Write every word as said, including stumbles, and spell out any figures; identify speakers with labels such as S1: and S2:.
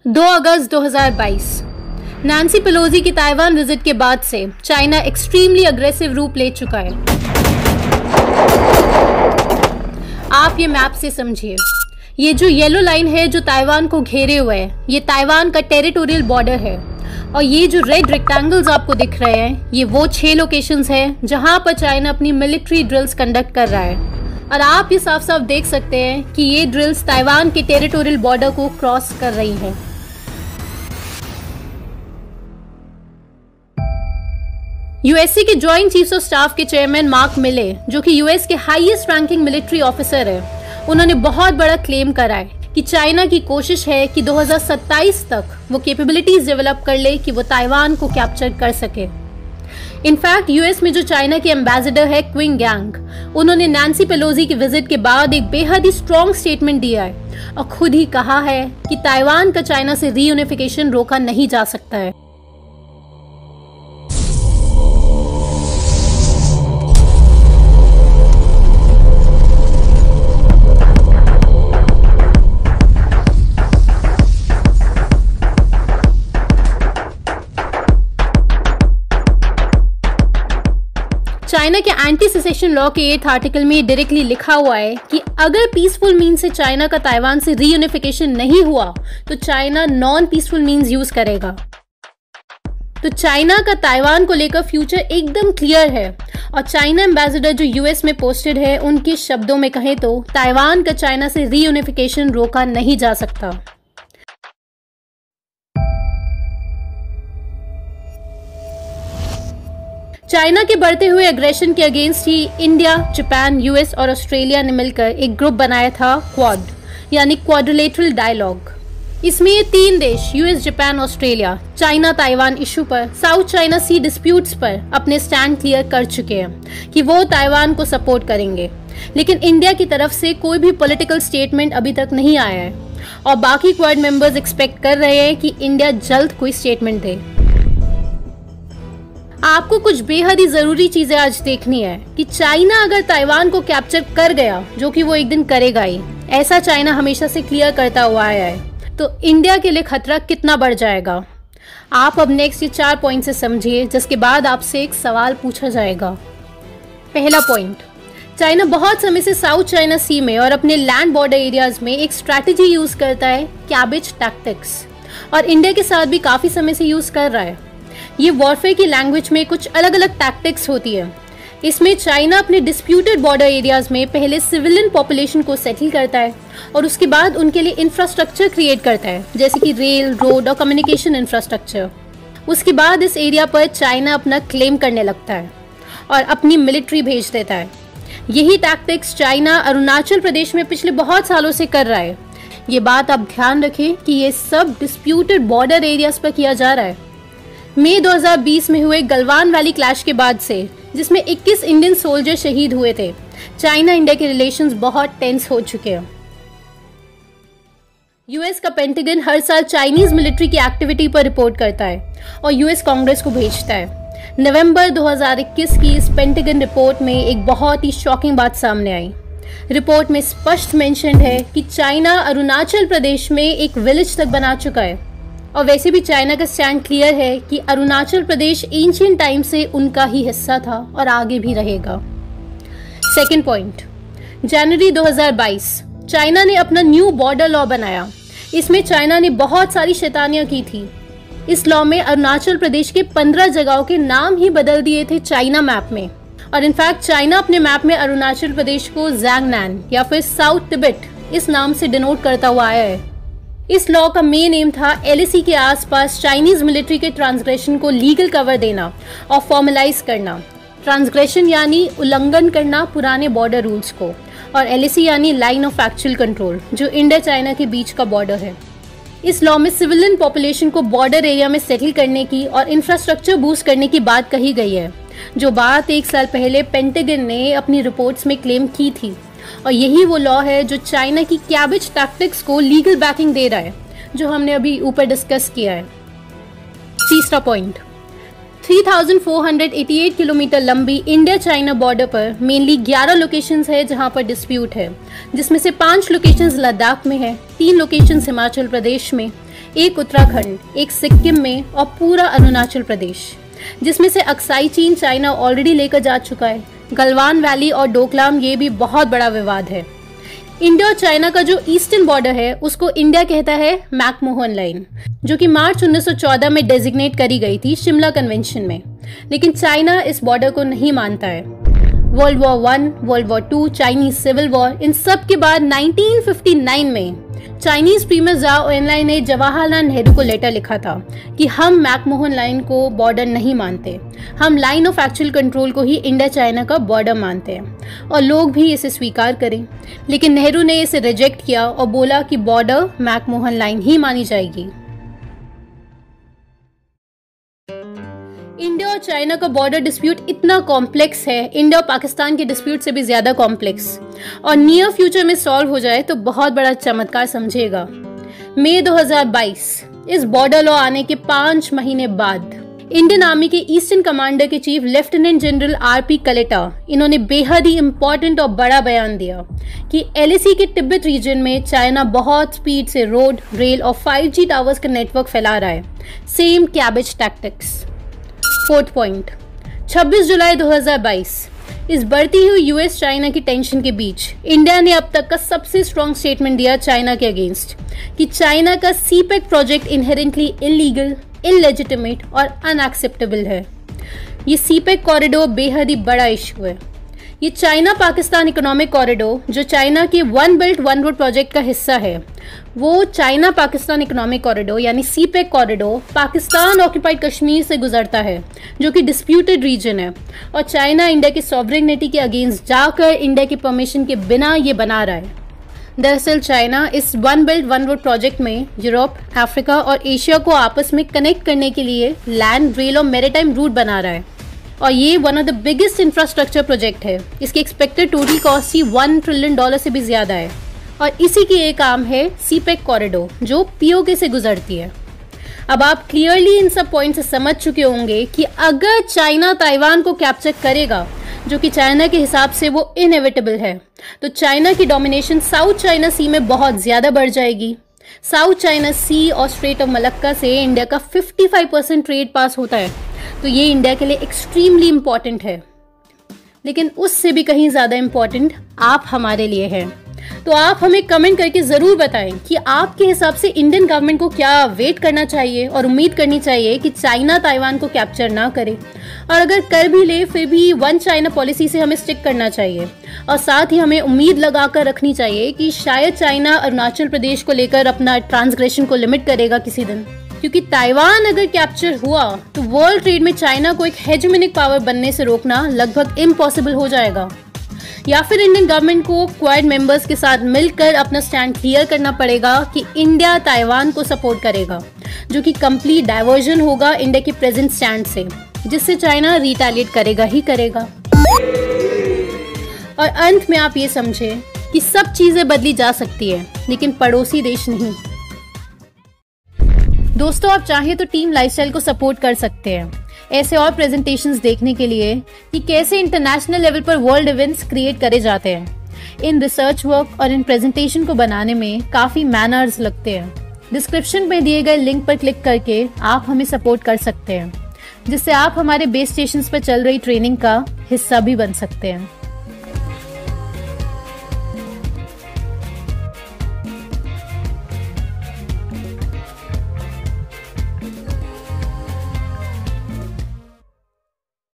S1: दो अगस्त दो हज़ार बाईस नैन्सी पेलोसी की ताइवान विजिट के बाद से चाइना एक्सट्रीमली अग्रेसिव रूप ले चुका है। आप ये मैप से समझिए, ये जो येलो लाइन है जो ताइवान को घेरे हुए है, ये ताइवान का टेरिटोरियल बॉर्डर है। और ये जो रेड रेक्टेंगल्स आपको दिख रहे हैं, ये वो छह लोकेशंस हैं जहां पर चाइना अपनी मिलिट्री ड्रिल्स कंडक्ट कर रहा है। और आप ये साफ साफ देख सकते हैं कि ये ड्रिल्स ताइवान के टेरिटोरियल बॉर्डर को क्रॉस कर रही हैं। यूएसए के जॉइंट चीफ्स ऑफ स्टाफ के चेयरमैन मार्क मिले, जो कि यूएस के हाईएस्ट रैंकिंग मिलिट्री ऑफिसर है, उन्होंने बहुत बड़ा क्लेम करा है कि चाइना की कोशिश है कि दो हज़ार सत्ताईस तक वो कैपेबिलिटीज डेवलप कर ले कि वो ताइवान को कैप्चर कर सके। इनफैक्ट यूएस में जो चाइना के एम्बेसडर है क्विंग गैंग, उन्होंने नैन्सी पेलोसी की विजिट के बाद एक बेहद ही स्ट्रॉन्ग स्टेटमेंट दिया है और खुद ही कहा है कि ताइवान का चाइना से रीयूनिफिकेशन रोका नहीं जा सकता है। चाइना के एंटी सेसेशन लॉ के एट आर्टिकल में डायरेक्टली लिखा हुआ है कि अगर पीसफुल मीन से चाइना का ताइवान से रीयूनिफिकेशन नहीं हुआ तो China non peaceful means use करेगा। तो चाइना का ताइवान को लेकर फ्यूचर एकदम क्लियर है। और चाइना एम्बेसडर जो यूएस में पोस्टेड है, उनके शब्दों में कहें तो ताइवान का चाइना से रीयूनिफिकेशन रोका नहीं जा सकता। चाइना के बढ़ते हुए एग्रेशन के अगेंस्ट ही इंडिया, जापान, यूएस और ऑस्ट्रेलिया ने मिलकर एक ग्रुप बनाया था क्वाड, यानी क्वाड्रिलेटरल डायलॉग। इसमें ये तीन देश US, Japan, Australia China Taiwan issue पर, साउथ चाइना सी डिस्प्यूट्स पर अपने स्टैंड क्लियर कर चुके हैं कि वो ताइवान को सपोर्ट करेंगे। लेकिन इंडिया की तरफ से कोई भी पॉलिटिकल स्टेटमेंट अभी तक नहीं आया है और बाकी क्वाड मेंबर्स एक्सपेक्ट कर रहे हैं कि इंडिया जल्द कोई स्टेटमेंट दे। आपको कुछ बेहद ही जरूरी चीजें आज देखनी है कि चाइना अगर ताइवान को कैप्चर कर गया, जो कि वो एक दिन करेगा ही, ऐसा चाइना हमेशा से क्लियर करता हुआ आया है, तो इंडिया के लिए खतरा कितना बढ़ जाएगा। आप अब नेक्स्ट ये चार पॉइंट से समझिए, जिसके बाद आपसे एक सवाल पूछा जाएगा। पहला पॉइंट, चाइना बहुत समय से साउथ चाइना सी में और अपने लैंड बॉर्डर एरियाज में एक स्ट्रैटेजी यूज करता है, कैबेज टैक्टिक्स, और इंडिया के साथ भी काफी समय से यूज कर रहा है। ये वॉरफेयर की लैंग्वेज में कुछ अलग अलग टैक्टिक्स होती है। इसमें चाइना अपने डिस्प्यूटेड बॉर्डर एरियाज में पहले सिविलियन पॉपुलेशन को सेटल करता है और उसके बाद उनके लिए इंफ्रास्ट्रक्चर क्रिएट करता है, जैसे कि रेल, रोड और कम्युनिकेशन इंफ्रास्ट्रक्चर। उसके बाद इस एरिया पर चाइना अपना क्लेम करने लगता है और अपनी मिलिट्री भेज देता है। यही टैक्टिक्स चाइना अरुणाचल प्रदेश में पिछले बहुत सालों से कर रहा है। ये बात आप ध्यान रखें कि ये सब डिस्प्यूटेड बॉर्डर एरियाज पर किया जा रहा है। मई दो हज़ार बीस में हुए गलवान वैली क्लैश के बाद से, जिसमें इक्कीस इंडियन सोल्जर शहीद हुए थे, चाइना इंडिया के रिलेशंस बहुत टेंस हो चुके हैं। यूएस का पेंटागन हर साल चाइनीज मिलिट्री की एक्टिविटी पर रिपोर्ट करता है और यूएस कांग्रेस को भेजता है। नवंबर दो हज़ार इक्कीस की इस पेंटागन रिपोर्ट में एक बहुत ही शॉकिंग बात सामने आई। रिपोर्ट में स्पष्ट मेंशन है कि चाइना अरुणाचल प्रदेश में एक विलेज तक बना चुका है। और वैसे भी चाइना का स्टैंड क्लियर है कि अरुणाचल प्रदेश एंशिएंट टाइम से उनका ही हिस्सा था और आगे भी रहेगा। सेकंड पॉइंट, जनवरी दो हज़ार बाईस चाइना ने अपना न्यू बॉर्डर लॉ बनाया। इसमें चाइना ने बहुत सारी शैतानियां की थी। इस लॉ में अरुणाचल प्रदेश के पंद्रह जगहों के नाम ही बदल दिए थे चाइना मैप में। और इनफैक्ट चाइना अपने मैप में अरुणाचल प्रदेश को ज़ैंगनान या फिर साउथ तिब्बत इस नाम से डिनोट करता हुआ आया है। इस लॉ का मेन एम था एलएसी के आसपास चाइनीज मिलिट्री के ट्रांसग्रेशन को लीगल कवर देना और फॉर्मलाइज करना। ट्रांसग्रेशन यानी उल्लंघन करना पुराने बॉर्डर रूल्स को, और एलएसी यानी लाइन ऑफ एक्चुअल कंट्रोल, जो इंडिया चाइना के बीच का बॉर्डर है। इस लॉ में सिविलियन पॉपुलेशन को बॉर्डर एरिया में सेटल करने की और इंफ्रास्ट्रक्चर बूस्ट करने की बात कही गई है, जो बात एक साल पहले पेंटागन ने अपनी रिपोर्ट्स में क्लेम की थी। और यही वो लॉ है जो चाइना की कैबेज टैक्टिक्स को लीगल बैकिंग दे रहा है, जो हमने अभी ऊपर डिस्कस किया है। तीसरा पॉइंट, तीन हज़ार चार सौ अट्ठासी किलोमीटर लंबी इंडिया चाइना बॉर्डर पर मेनली ग्यारह लोकेशंस है जहां पर डिस्प्यूट है, जिसमें से पांच लोकेशंस लद्दाख में है, तीन लोकेशंस हिमाचल प्रदेश में, एक उत्तराखंड, एक सिक्किम में और पूरा अरुणाचल प्रदेश, जिसमें से अक्साई चीन चाइना ऑलरेडी लेकर जा चुका है। गलवान वैली और डोकलाम ये भी बहुत बड़ा विवाद है। इंडिया और चाइना का जो ईस्टर्न बॉर्डर है उसको इंडिया कहता है मैकमोहन लाइन, जो कि मार्च उन्नीस सौ चौदह में डेजिग्नेट करी गई थी शिमला कन्वेंशन में, लेकिन चाइना इस बॉर्डर को नहीं मानता है। World war one, world war two, Chinese civil war, इन सब के बाद उन्नीस सौ उनसठ में चाइनीज प्रीमियर जाओ एनलाई ने जवाहरलाल नेहरू को लेटर लिखा था कि हम मैकमोहन लाइन को बॉर्डर नहीं मानते, हम लाइन ऑफ एक्चुअल कंट्रोल को ही इंडिया चाइना का बॉर्डर मानते हैं और लोग भी इसे स्वीकार करें। लेकिन नेहरू ने इसे रिजेक्ट किया और बोला कि बॉर्डर मैकमोहन लाइन ही मानी जाएगी। इंडिया और चाइना का बॉर्डर डिस्प्यूट इतना कॉम्प्लेक्स है, इंडिया और पाकिस्तान के डिस्प्यूट से भी ज्यादा कॉम्प्लेक्स, और नियर फ्यूचर में सॉल्व हो जाए तो बहुत बड़ा चमत्कार समझेगा। मई दो हज़ार बाईस, इस बॉर्डर लॉ आने के पांच महीने बाद इंडियन आर्मी के ईस्टर्न कमांडर के chief lieutenant general R P Kalita, इन्होंने बेहद ही इम्पोर्टेंट और बड़ा बयान दिया कि एल ए सी के तिब्बत रीजन में चाइना बहुत स्पीड से रोड, रेल और फाइव जी टावर्स का नेटवर्क फैला रहा है, same cabbage tactics. Fourth point, छब्बीस जुलाई दो हज़ार बाईस, इस बढ़ती हुई यूएस चाइना की टेंशन के बीच इंडिया ने अब तक का सबसे स्ट्रॉन्ग स्टेटमेंट दिया चाइना के अगेंस्ट कि चाइना का CPEC project inherently illegal, illegitimate और अनएक्सेप्टेबल है। ये सी पैक कॉरिडोर बेहद ही बड़ा इशू है। ये चाइना पाकिस्तान इकोनॉमिक कॉरिडोर, जो चाइना के one belt one road project का हिस्सा है, वो चाइना पाकिस्तान इकोनॉमिक कॉरिडोर यानी CPEC corridor Pakistan occupied Kashmir से गुजरता है, जो कि डिस्प्यूटेड रीजन है, और चाइना इंडिया की सॉवरेनिटी के अगेंस्ट जाकर इंडिया की परमिशन के बिना ये बना रहा है। दरअसल चाइना इस one belt one road project में यूरोप, अफ्रीका और एशिया को आपस में कनेक्ट करने के लिए लैंड, रेल और मैरीटाइम रूट बना रहा है, और ये one of the biggest infrastructure project है। इसकी एक्सपेक्टेड टोटल कॉस्ट ही वन ट्रिलियन डॉलर से भी ज्यादा है, और इसी की एक आर्म है सी पैक कॉरिडोर, जो पी ओ के से गुजरती है। अब आप क्लियरली इन सब पॉइंट से समझ चुके होंगे कि अगर चाइना ताइवान को कैप्चर करेगा, जो कि चाइना के हिसाब से वो इनएविटेबल है, तो चाइना की डोमिनेशन साउथ चाइना सी में बहुत ज्यादा बढ़ जाएगी। साउथ चाइना सी और स्ट्रेट ऑफ मलक्का से इंडिया का पचपन परसेंट ट्रेड पास होता है, तो ये इंडिया के लिए एक्सट्रीमली इम्पॉर्टेंट है। लेकिन उससे भी कहीं ज्यादा इम्पॉर्टेंट आप हमारे लिए हैं। तो आप हमें कमेंट करके जरूर बताएं कि आपके हिसाब से इंडियन गवर्नमेंट को क्या वेट करना चाहिए और उम्मीद करनी चाहिए कि चाइना ताइवान को कैप्चर ना करे, और अगर कर भी ले फिर भी वन चाइना पॉलिसी से हमें स्टिक करना चाहिए, और साथ ही हमें उम्मीद लगाकर रखनी चाहिए कि शायद चाइना अरुणाचल प्रदेश को लेकर अपना ट्रांसग्रेशन को लिमिट करेगा किसी दिन, क्योंकि ताइवान अगर कैप्चर हुआ तो वर्ल्ड ट्रेड में चाइना को एक हेजेमोनिक पावर बनने से रोकना लगभग इम्पॉसिबल हो जाएगा। या फिर इंडियन गवर्नमेंट को क्वाड मेंबर्स के साथ मिलकर अपना स्टैंड क्लियर करना पड़ेगा कि इंडिया ताइवान को सपोर्ट करेगा, जो कि कंप्लीट डाइवर्जन होगा इंडिया के प्रेजेंट स्टैंड से, जिससे चाइना रिटेलिएट करेगा ही करेगा। और अंत में आप ये समझें कि सब चीजें बदली जा सकती है, लेकिन पड़ोसी देश नहीं। दोस्तों, आप चाहें तो टीम लाइफस्टाइल को सपोर्ट कर सकते हैं ऐसे और प्रेजेंटेशंस देखने के लिए कि कैसे इंटरनेशनल लेवल पर वर्ल्ड इवेंट्स क्रिएट करे जाते हैं। इन रिसर्च वर्क और इन प्रेजेंटेशन को बनाने में काफी मैनर्स लगते हैं। डिस्क्रिप्शन में दिए गए लिंक पर क्लिक करके आप हमें सपोर्ट कर सकते हैं, जिससे आप हमारे बेस स्टेशंस पर चल रही ट्रेनिंग का हिस्सा भी बन सकते हैं।